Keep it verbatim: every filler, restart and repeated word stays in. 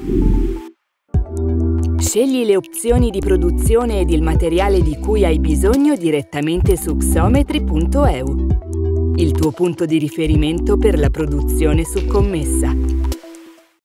Scegli le opzioni di produzione ed il materiale di cui hai bisogno direttamente su xometry punto e u, il tuo punto di riferimento per la produzione su commessa.